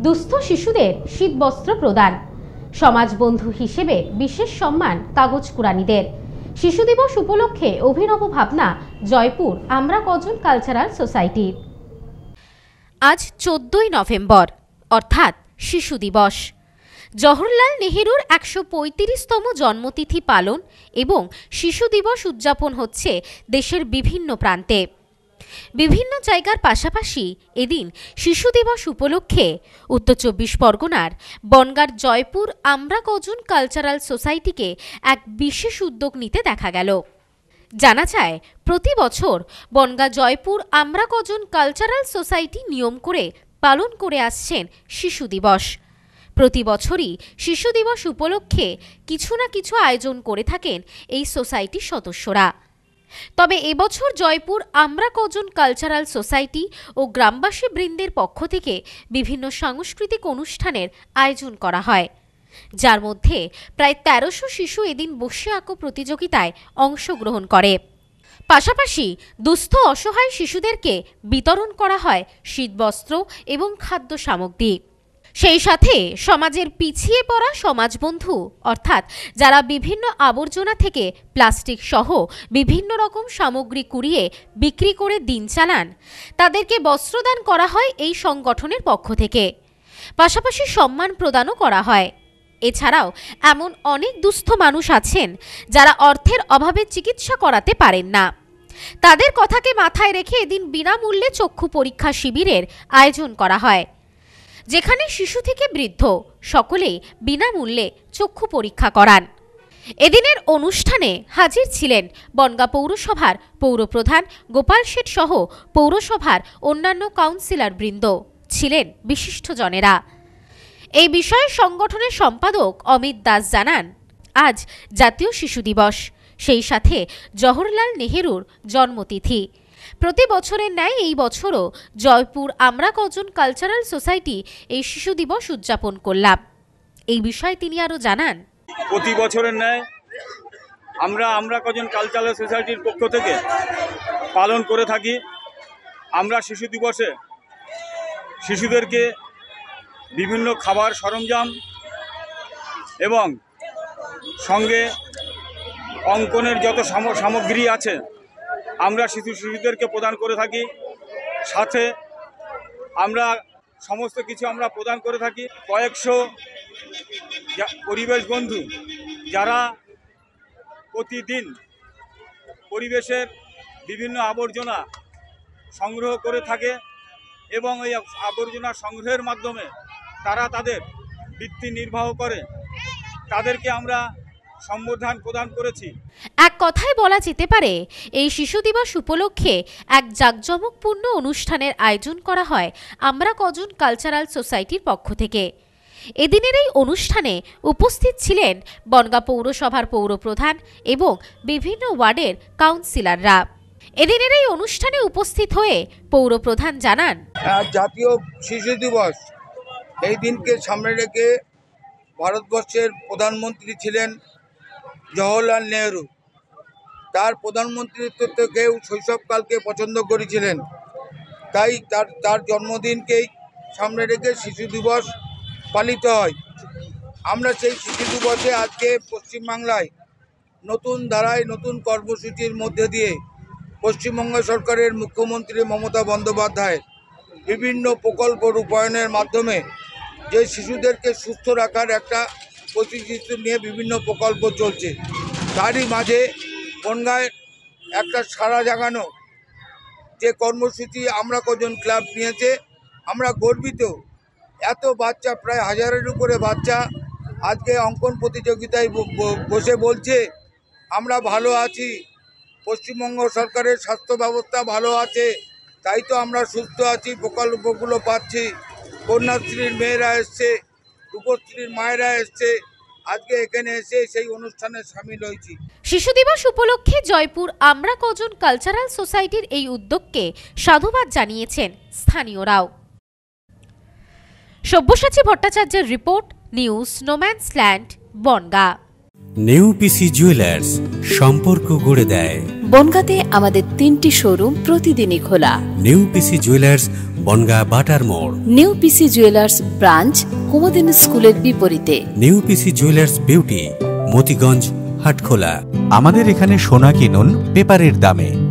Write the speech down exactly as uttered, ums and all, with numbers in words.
দুস্থ শিশুদের শীতবস্ত্র প্রদান, সমাজ বন্ধু হিসেবে বিশেষ সম্মান কাগজ কুড়ানিদের। শিশু দিবস উপলক্ষে অভিনব ভাবনা জয়পুর আমরা কজন কালচারাল সোসাইটির। আজ চোদ্দই নভেম্বর অর্থাৎ শিশু দিবস। জওহরলাল নেহেরুর একশো পঁয়ত্রিশতম জন্মতিথি পালন এবং শিশু দিবস উদযাপন হচ্ছে দেশের বিভিন্ন প্রান্তে। বিভিন্ন জায়গার পাশাপাশি এদিন শিশু দিবস উপলক্ষে উত্তর চব্বিশ পরগনার বনগাঁর জয়পুর আমরা কজন কালচারাল সোসাইটিকে এক বিশেষ উদ্যোগ নিতে দেখা গেল। জানা যায়, প্রতি বছর বনগাঁ জয়পুর আমরা কজন কালচারাল সোসাইটি নিয়ম করে পালন করে আসছেন শিশু দিবস। প্রতি বছরই শিশু দিবস উপলক্ষে কিছু না কিছু আয়োজন করে থাকেন এই সোসাইটির সদস্যরা। তবে এবছর জয়পুর আমরা কজন কালচারাল সোসাইটি ও গ্রামবাসী বৃন্দের পক্ষ থেকে বিভিন্ন সাংস্কৃতিক অনুষ্ঠানের আয়োজন করা হয়, যার মধ্যে প্রায় তেরোশো শিশু এদিন বসে আঁকো প্রতিযোগিতায় অংশগ্রহণ করে। পাশাপাশি দুস্থ অসহায় শিশুদেরকে বিতরণ করা হয় শীতবস্ত্র এবং খাদ্য সামগ্রী। সেই সাথে সমাজের পিছিয়ে পড়া সমাজবন্ধু অর্থাৎ যারা বিভিন্ন আবর্জনা থেকে প্লাস্টিক সহ বিভিন্ন রকম সামগ্রী কুড়িয়ে বিক্রি করে দিন চালান, তাদেরকে বস্ত্রদান করা হয় এই সংগঠনের পক্ষ থেকে। পাশাপাশি সম্মান প্রদানও করা হয়। এছাড়াও এমন অনেক দুস্থ মানুষ আছেন যারা অর্থের অভাবে চিকিৎসা করাতে পারেন না। তাদের কথাকে মাথায় রেখে এদিন বিনামূল্যে চক্ষু পরীক্ষা শিবিরের আয়োজন করা হয়, যেখানে শিশু থেকে বৃদ্ধ সকলেই বিনামূল্যে চক্ষু পরীক্ষা করান। এদিনের অনুষ্ঠানে হাজির ছিলেন বনগাঁ পৌরসভার পৌরপ্রধান গোপাল শেঠ সহ পৌরসভার অন্যান্য কাউন্সিলর বৃন্দ, ছিলেন বিশিষ্টজনেরা। এই বিষয়ে সংগঠনের সম্পাদক অমিত দাস জানান, আজ জাতীয় শিশু দিবস, সেই সাথে জওহরলাল নেহেরুর জন্মতিথি। প্রতি বছরের ন্যায় এই বছরও জয়পুর আমরা কজন কালচারাল সোসাইটি এই শিশু দিবস উদযাপন করলাম। এই বিষয়ে তিনি আরও জানান, প্রতি বছরের ন্যায় আমরা আমরা কজন কালচারাল সোসাইটির পক্ষ থেকে পালন করে থাকি। আমরা শিশু দিবসে শিশুদেরকে বিভিন্ন খাবার সরঞ্জাম এবং সঙ্গে অঙ্কনের যত সামগ্রী আছে আমরা শিশু শিশুদেরকে প্রদান করে থাকি। সাথে আমরা সমস্ত কিছু আমরা প্রদান করে থাকি। কয়েকশো পরিবেশ বন্ধু যারা প্রতিদিন পরিবেশের বিভিন্ন আবর্জনা সংগ্রহ করে থাকে এবং এই আবর্জনা সংগ্রহের মাধ্যমে তারা তাদের বৃত্তি নির্বাহ করে, তাদেরকে আমরা সম্বোধন প্রদান করেছি। এক কথায় বলা যেতে পারে, এই শিশু দিবস উপলক্ষে এক জাঁকজমকপূর্ণ অনুষ্ঠানের আয়োজন করা হয় আমরা কজন কালচারাল সোসাইটির পক্ষ থেকে। এদিনের এই অনুষ্ঠানে উপস্থিত ছিলেন বনগাঁ পৌরসভার পৌরপ্রধান এবং বিভিন্ন ওয়ার্ডের কাউন্সিলররা। এদিনের এই অনুষ্ঠানে উপস্থিত হয়ে পৌরপ্রধান জানান, জাতীয় শিশু দিবস এই দিনকে সামনে রেখে ভারতবর্ষের প্রধানমন্ত্রী ছিলেন জওহরলাল নেহেরু। তার প্রধানমন্ত্রীত্ব থেকেও শৈশবকালকে পছন্দ করেছিলেন, তাই তার তার জন্মদিনকেই সামনে রেখে শিশু দিবস পালিত হয়। আমরা সেই শিশু দিবসে আজকে পশ্চিমবাংলায় নতুন ধারায় নতুন কর্মসূচির মধ্যে দিয়ে পশ্চিমবঙ্গ সরকারের মুখ্যমন্ত্রী মমতা বন্দ্যোপাধ্যায় বিভিন্ন প্রকল্প রূপায়ণের মাধ্যমে যে শিশুদেরকে সুস্থ রাখার একটা প্রতিশ্রুতি নিয়ে বিভিন্ন প্রকল্প চলছে, তারই মাঝে বনগাঁয় একটা সাড়া জাগানো যে কর্মসূচি আমরা কজন ক্লাব নিয়েছে, আমরা গর্বিত। এত বাচ্চা, প্রায় হাজারের উপরে বাচ্চা আজকে অঙ্কন প্রতিযোগিতায় বসে বলছে আমরা ভালো আছি, পশ্চিমবঙ্গ সরকারের স্বাস্থ্য ব্যবস্থা ভালো আছে, তাই তো আমরা সুস্থ আছি, প্রকল্পগুলো পাচ্ছি। কন্যাশ্রীর মেয়েরা এসছে, রূপশ্রীর মায়েরা এসছে, আজকে এখানে এসে সেই অনুষ্ঠানে সামিল হয়েছি। শিশু দিবস উপলক্ষে জয়পুর আমরা কজন কালচারাল সোসাইটির এই উদ্যোগকে সাধুবাদ জানিয়েছেন স্থানীয়রাও। সব্যসাচী ভট্টাচার্যের report, news no man's land, Bangaon. New PC jewellers, সম্পর্ক গড়ে দেয়। বনগাঁতে আমাদের তিনটি শোরুম প্রতিদিনই খোলা। নেউপিসি জুয়েলার্স, বনগা বাটার মোড়। New PC jewellers branch Kumudini স্কুলের বিপরীতে। New PC jewellers beauty, Motiganj, Hatkhola. আমাদের এখানে সোনা কিনুন পেপারের দামে।